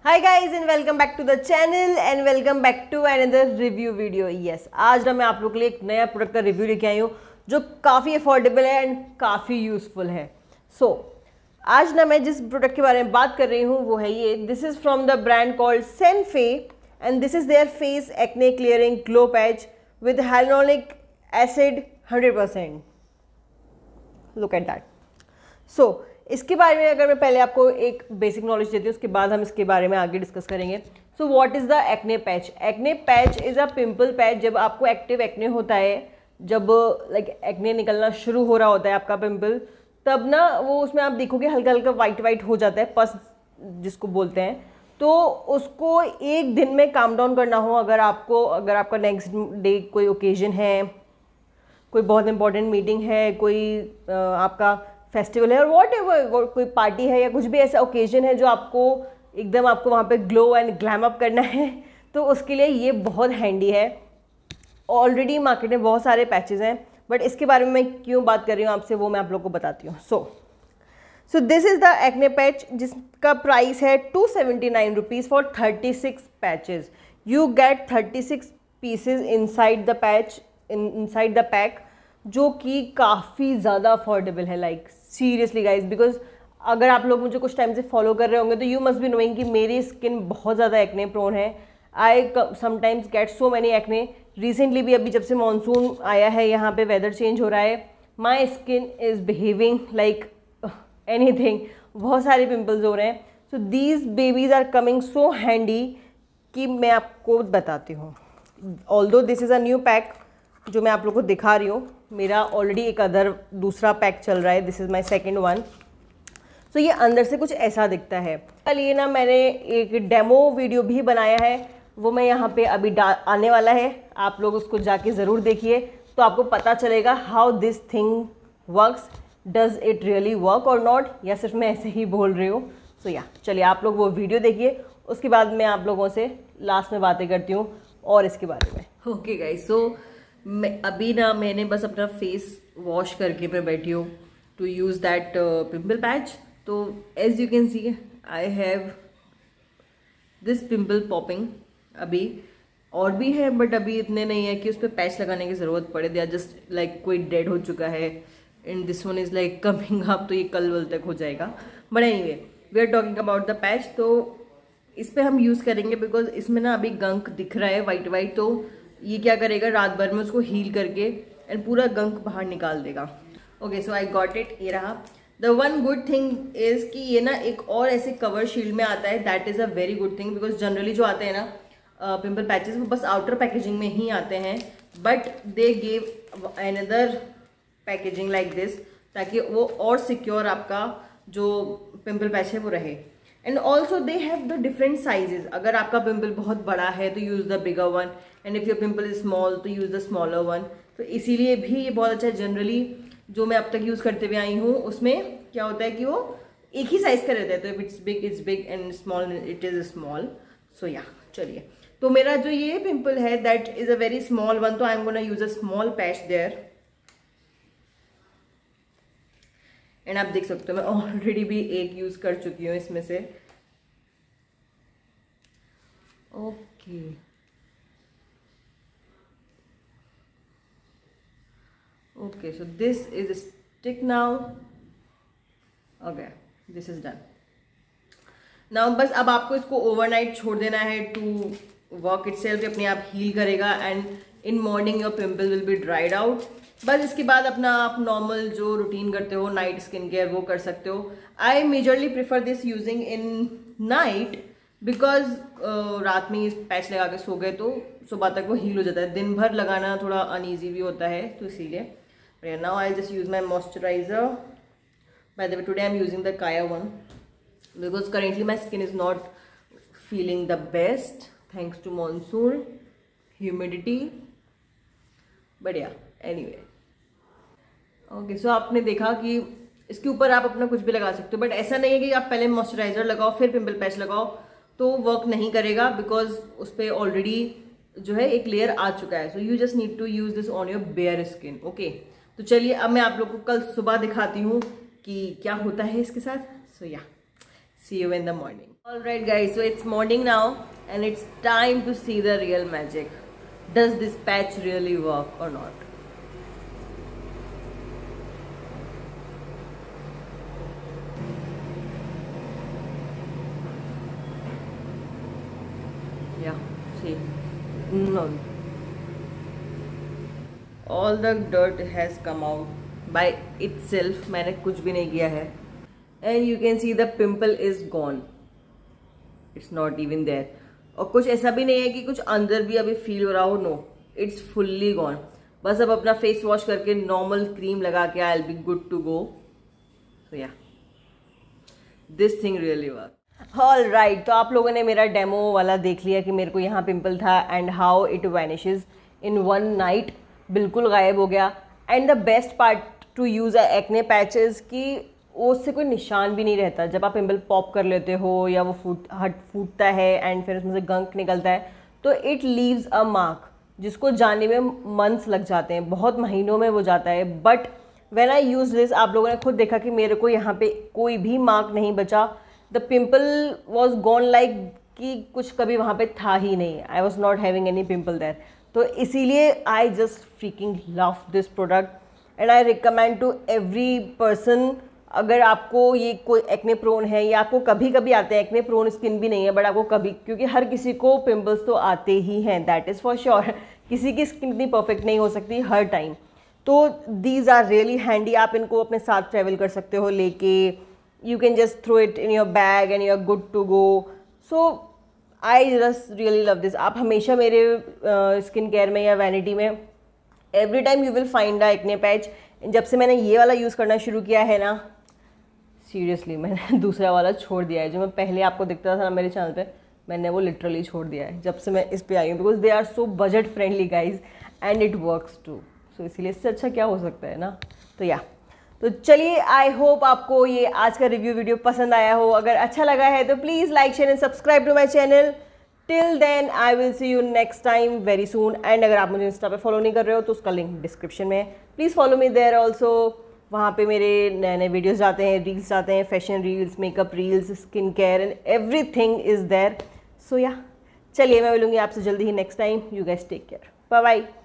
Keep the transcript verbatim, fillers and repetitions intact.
Hi guys and welcome back to the channel and welcome back to another review video. Yes, आज ना मैं आप लोग के लिए एक नया प्रोडक्ट का रिव्यू लेके आई हूँ जो काफ़ी अफोर्डेबल है एंड काफ़ी यूज़फुल है। सो so, आज ना मैं जिस प्रोडक्ट के बारे में बात कर रही हूँ वो है ये। This is from the brand called सेनफे and this is their face acne clearing glow patch with hyaluronic acid hundred percent. Look at that. So इसके बारे में अगर मैं पहले आपको एक बेसिक नॉलेज देती हूँ, उसके बाद हम इसके बारे में आगे डिस्कस करेंगे। So what is the acne patch? Acne patch is a pimple patch. जब आपको एक्टिव एक्ने होता है, जब लाइक like, एक्ने निकलना शुरू हो रहा होता है आपका पिंपल, तब ना वो उसमें आप देखोगे हल्का हल्का वाइट वाइट हो जाता है, पस जिसको बोलते हैं। तो उसको एक दिन में काम डाउन करना हो, अगर आपको अगर आपका नेक्स्ट डे कोई ओकेजन है, कोई बहुत इंपॉर्टेंट मीटिंग है, कोई आ, आपका फेस्टिवल है और वॉट एवर, कोई पार्टी है या कुछ भी ऐसा ओकेजन है जो आपको एकदम आपको वहाँ पे ग्लो एंड ग्लैम अप करना है, तो उसके लिए ये बहुत हैंडी है। ऑलरेडी मार्केट में बहुत सारे पैचेस हैं, बट इसके बारे में मैं क्यों बात कर रही हूँ आपसे वो मैं आप लोग को बताती हूँ। So so this is the acne patch जिसका प्राइस है two seventy nine rupees for thirty six patches. You get thirty six pieces inside the patch inside the pack, जो कि काफ़ी ज़्यादा अफोर्डेबल है। लाइक सीरियसली गाइज, बिकॉज अगर आप लोग मुझे कुछ टाइम से फॉलो कर रहे होंगे तो यू मस्ट बी नोइंग कि मेरी स्किन बहुत ज़्यादा एक्ने प्रोन है। I sometimes get so many acne. Recently भी अभी जब से मानसून आया है, यहाँ पे वेदर चेंज हो रहा है, my skin is behaving like anything. बहुत सारे पिंपल्स हो रहे हैं। So these babies are coming so handy कि मैं आपको बताती हूँ। Although this is a new pack जो मैं आप लोग को दिखा रही हूँ, मेरा ऑलरेडी एक अदर दूसरा पैक चल रहा है, this is my second one. So ये अंदर से कुछ ऐसा दिखता है। कल ये ना मैंने एक डेमो वीडियो भी बनाया है, वो मैं यहाँ पे अभी डाल आने वाला है, आप लोग उसको जाके ज़रूर देखिए तो आपको पता चलेगा how this thing works. Does it really work और नॉट, या सिर्फ मैं ऐसे ही बोल रही हूँ। सो या चलिए आप लोग वो वीडियो देखिए, उसके बाद मैं आप लोगों से लास्ट में बातें करती हूँ और इसके बारे में। ओके गाइस, सो मैं अभी ना मैंने बस अपना फेस वॉश करके मैं बैठी हूँ to use that pimple patch. तो as you can see I have this pimple popping. अभी और भी है बट अभी इतने नहीं है कि उस पर पैच लगाने की ज़रूरत पड़े। दे आर जस्ट लाइक कोई डेड हो चुका है and this one is like coming up, तो ये कल वल तक हो जाएगा। But anyway we are talking about the patch. तो इस पर हम यूज़ करेंगे बिकॉज इसमें ना अभी गंक दिख रहा है वाइट वाइट, तो ये क्या करेगा रात भर में उसको हील करके एंड पूरा गंक बाहर निकाल देगा। Okay, so I got it. ये रहा। The one good thing is कि ये ना एक और ऐसे कवर शील्ड में आता है, that is a very good thing. Because generally जो आते हैं ना पिंपल पैचेस वो बस आउटर पैकेजिंग में ही आते हैं, but they give another packaging like this, ताकि वो और सिक्योर आपका जो पिंपल पैच है वो रहे। And also they have the different sizes. अगर आपका पिंपल बहुत बड़ा है तो use the bigger one, and if your pimple is small तो यूज़ द स्मॉलर वन। तो इसीलिए भी ये बहुत अच्छा है। जनरली जो मैं अब तक यूज़ करते हुए आई हूँ उसमें क्या होता है कि वो एक ही साइज़ का रहता है, तो if it's big it's big and small it is small. So yeah चलिए, तो मेरा जो ये पिंपल है that is a very small one, तो I am gonna use a small patch there. And आप देख सकते हो मैं ऑलरेडी भी एक यूज़ कर चुकी हूँ इसमें से। Okay, okay, so this is stick now. Okay, this is done now. बस अब आपको इसको ओवरनाइट छोड़ देना है टू वर्क इटसेल्फ, अपने आप हील करेगा and in morning your pimple will be dried out. बस इसके बाद अपना आप नॉर्मल जो रूटीन करते हो नाइट स्किन केयर वो कर सकते हो। I majorly prefer this using in night because रात में इस पैच लगा के सो गए तो सुबह तक वो हील हो जाता है। दिन भर लगाना थोड़ा अनईजी भी होता है, तो इसीलिए। Now I just use my moisturiser. By the way today I am using the Kaya one because currently my skin is not feeling the best thanks to monsoon humidity, but yeah anyway. Okay, so आपने देखा कि इसके ऊपर आप अपना कुछ भी लगा सकते हो, बट ऐसा नहीं है कि आप पहले मॉइस्चराइजर लगाओ फिर पिंपल पैच लगाओ, तो वर्क नहीं करेगा बिकॉज उस पर ऑलरेडी जो है एक लेयर आ चुका है। So you just need to use this on your bare skin. Okay, तो चलिए अब मैं आप लोग को कल सुबह दिखाती हूँ कि क्या होता है इसके साथ। सो या See you in the morning. Alright guys, so it's morning now and it's time to see the real magic. Does this patch really work or not? Yeah, see, no, all the dirt has come out by itself. मैंने कुछ भी नहीं किया है. And you can see the pimple is gone. It's not even there. और कुछ ऐसा भी नहीं है कि कुछ अंदर भी अभी फील हो रहा हो. No, it's fully gone. बस अब अपना फेस वॉश करके नॉर्मल क्रीम लगा के I will be good to go. So yeah, this thing really work. All right, तो आप लोगों ने मेरा डेमो वाला देख लिया कि मेरे को यहाँ पिंपल था and how it vanishes in one night. बिल्कुल गायब हो गया. And the best part to use a acne patches कि उससे कोई निशान भी नहीं रहता. जब आप पिंपल पॉप कर लेते हो या वो फूट हट फूटता है एंड फिर उसमें से गंक निकलता है तो इट लीव्स अ मार्क जिसको जाने में मंथ्स लग जाते हैं, बहुत महीनों में वो जाता है. But when I use this, आप लोगों ने खुद देखा कि मेरे को यहाँ पे कोई भी मार्क नहीं बचा. The pimple was gone like कि कुछ कभी वहाँ पे था ही नहीं. I was not having any pimple there. तो इसीलिए I just freaking love this product and I recommend to every person. अगर आपको ये कोई एक्ने प्रोन है या आपको कभी कभी आते हैं, एक्ने प्रोन स्किन भी नहीं है बट आपको कभी, क्योंकि हर किसी को पिम्पल्स तो आते ही हैं, दैट इज़ फॉर श्योर. किसी की स्किन इतनी परफेक्ट नहीं हो सकती हर टाइम. तो दीज आर रियली हैंडी. आप इनको अपने साथ ट्रैवल कर सकते हो लेके. You can just throw it in your bag and you're good to go. So I just really love this. आप हमेशा मेरे स्किन केयर में या वैनिटी में every time you will find a acne patch. जब से मैंने ये वाला यूज़ करना शुरू किया है ना, सीरियसली मैंने दूसरा वाला छोड़ दिया है. जो मैं पहले आपको दिखता था ना मेरे चैनल पे, मैंने वो लिटरली छोड़ दिया है जब से मैं इस पे आई हूँ. Because they are so budget friendly guys and it works too. So इसीलिए इससे अच्छा क्या हो सकता है ना. तो या, तो चलिए, आई होप आपको ये आज का रिव्यू वीडियो पसंद आया हो. अगर अच्छा लगा है तो please like share and subscribe to my channel. Till then I will see you next time very soon. And अगर आप मुझे इंस्टा पे फॉलो नहीं कर रहे हो तो उसका लिंक डिस्क्रिप्शन में है. Please follow me there also. वहाँ पे मेरे नए नए वीडियोज़ जाते हैं, रील्स जाते हैं, fashion reels, makeup reels, skin care and everything is there. So yeah, चलिए मैं मिलूँगी आपसे जल्दी ही next time. You guys take care. Bye bye.